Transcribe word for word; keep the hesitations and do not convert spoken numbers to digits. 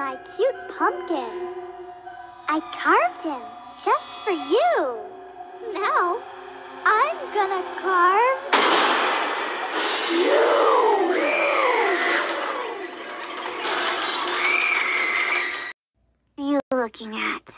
my cute pumpkin. I carved him just for you. Now, I'm gonna carve you. What are you looking at?